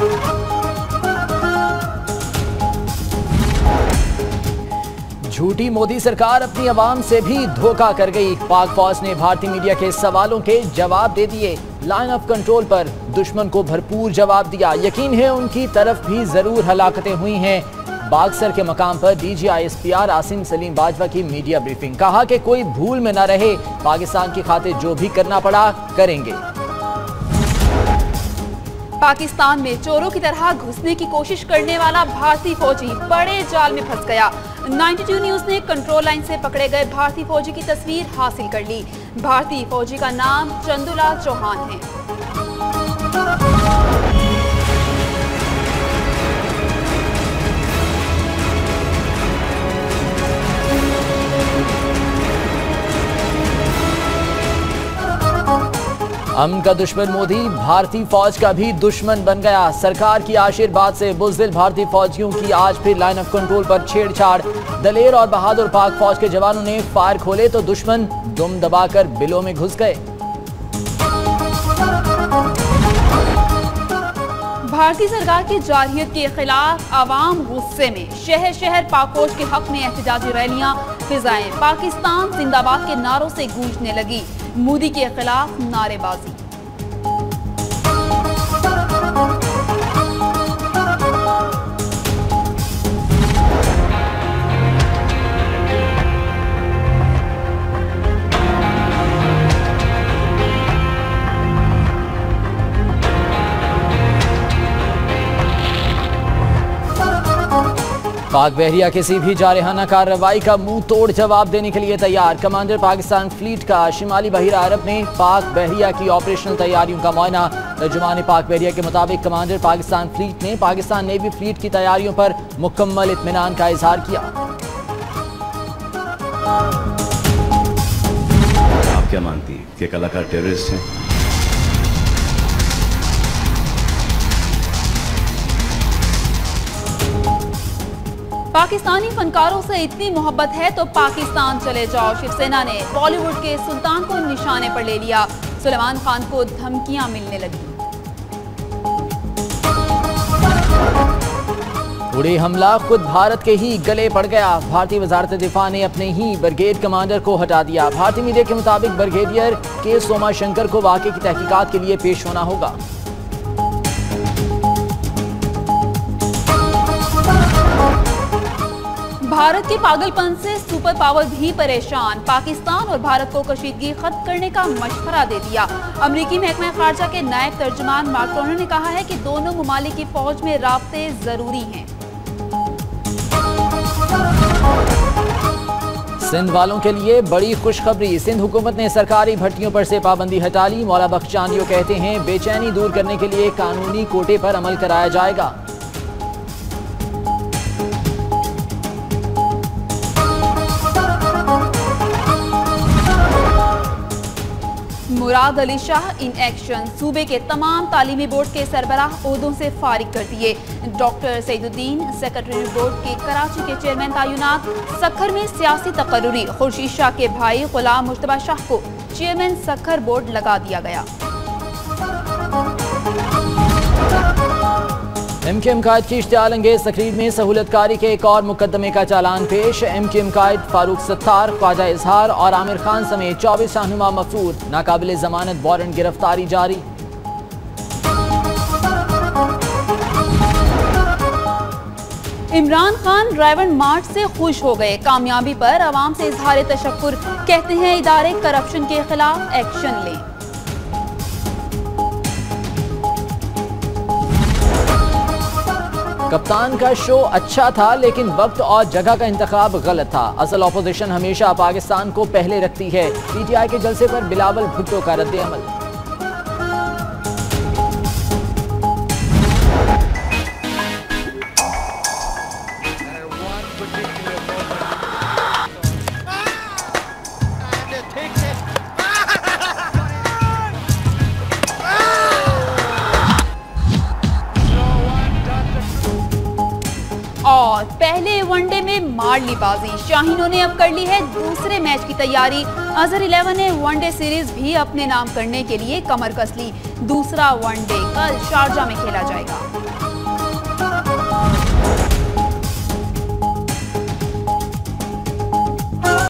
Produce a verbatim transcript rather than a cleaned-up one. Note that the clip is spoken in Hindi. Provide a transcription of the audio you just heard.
झूठी मोदी सरकार अपनी आवाम से भी धोखा कर गई। पाक फौज ने भारतीय मीडिया के सवालों के जवाब दे दिए। लाइन ऑफ कंट्रोल पर दुश्मन को भरपूर जवाब दिया। यकीन है उनकी तरफ भी जरूर हलाकतें हुई हैं। बागसर के मकाम पर डीजी आईएसपीआर आसिम सलीम बाजवा की मीडिया ब्रीफिंग। कहा कि कोई भूल में न रहे, पाकिस्तान की खातिर जो भी करना पड़ा करेंगे। पाकिस्तान में चोरों की तरह घुसने की कोशिश करने वाला भारतीय फौजी बड़े जाल में फंस गया। बानवे न्यूज ने कंट्रोल लाइन से पकड़े गए भारतीय फौजी की तस्वीर हासिल कर ली। भारतीय फौजी का नाम चंदूलाल चौहान है। अमन का दुश्मन मोदी भारतीय फौज का भी दुश्मन बन गया। सरकार की आशीर्वाद से बुज़दिल भारतीय फौजियों की आज फिर लाइन ऑफ कंट्रोल पर छेड़छाड़। दलेर और बहादुर पाक फौज के जवानों ने फायर खोले तो दुश्मन दुम दबाकर बिलों में घुस गए। भारतीय सरकार की जारहियत के खिलाफ आवाम गुस्से में। शहर शहर पाक फौज के हक में एहतजाजी रैलियां, फिजाएं पाकिस्तान जिंदाबाद के नारों से गूंजने लगी। मोदी के खिलाफ नारेबाजी। पाक बहरिया किसी भी जारहाना कार्रवाई का मुंह तोड़ जवाब देने के लिए तैयार। कमांडर पाकिस्तान फ्लीट का शिमाली बहिरा अरब ने पाक बहरिया की ऑपरेशनल तैयारियों का मुआयना। तर्जुमान पाक बहरिया के मुताबिक कमांडर पाकिस्तान फ्लीट ने पाकिस्तान नेवी फ्लीट की तैयारियों पर मुकम्मल इत्मीनान का इजहार किया। आप क्या मानती है कि कलाकार टेररिस्ट हैं? पाकिस्तानी फनकारों से इतनी मोहब्बत है तो पाकिस्तान चले जाओ। शिवसेना ने बॉलीवुड के सुल्तान को निशाने पर ले लिया। सुलेमान खान को धमकियां मिलने लगी। उड़ी हमला खुद भारत के ही गले पड़ गया। भारतीय वजारत दिफा ने अपने ही ब्रिगेड कमांडर को हटा दिया। भारतीय मीडिया के मुताबिक ब्रिगेडियर के सोमा शंकर को वाकये की तहकीकात के लिए पेश होना होगा। भारत के पागलपन से सुपर पावर भी परेशान। पाकिस्तान और भारत को कशीदगी खत्म करने का मशवरा दे दिया। अमरीकी महकमा खारजा के नायब तर्जुमान मार्क टोनर ने कहा है कि दोनों ममालिक की फौज में राब्ते जरूरी हैं। सिंध वालों के लिए बड़ी खुशखबरी। सिंध हुकूमत ने सरकारी भर्तियों पर से पाबंदी हटा ली। मौला बख्श चांदियो कहते हैं बेचैनी दूर करने के लिए कानूनी कोटे पर अमल कराया जाएगा। Murad Ali Shah in action. सूबे के तमाम तालीमी बोर्ड के सरबराह ओहदों से फारिग कर दिए। डॉक्टर सईदुद्दीन सेक्रेटरी बोर्ड के कराची के चेयरमैन तैनात। सखर में सियासी तकर्रुरी। खुर्शीद शाह के भाई गुलाम मुश्तबा शाह को चेयरमैन सखर बोर्ड लगा दिया गया। एम के एम कायद की इश्तियाल अंगेज तकरीर में सहूलतकारी के एक और मुकदमे का चालान पेश। एम के एम कायद फारूक सत्तार, ख्वाजा इजहार और आमिर खान समेत चौबीस रहनुमा मफरूर। नाकाबिल जमानत वारंट गिरफ्तारी जारी। इमरान खान ड्राइवर मार्च से खुश हो गए। कामयाबी पर अवाम से इजहार तशक्कुर। कहते हैं इदारे करप्शन के खिलाफ एक्शन लें। कप्तान का शो अच्छा था लेकिन वक्त और जगह का इंतखाब गलत था। असल ऑपोजिशन हमेशा पाकिस्तान को पहले रखती है। पीटीआई के जलसे पर बिलावल भुट्टो का रद्द अमल। और पहले वनडे में मार ली बाजी। शाहीनों ने अब कर ली है दूसरे मैच की तैयारी। अजहर इलेवन ने वनडे सीरीज भी अपने नाम करने के लिए कमर कस ली। दूसरा वनडे कल शारजा में खेला जाएगा।